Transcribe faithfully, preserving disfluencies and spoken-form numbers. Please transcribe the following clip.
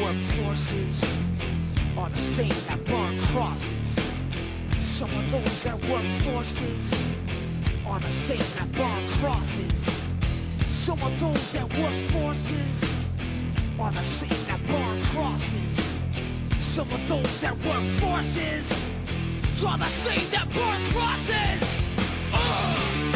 work forces are the same that burn crosses. Some of those that work forces are the same that burn crosses. Some of those that work forces are the same that burn crosses. Some of those that work forces are the same that burn crosses. Uh!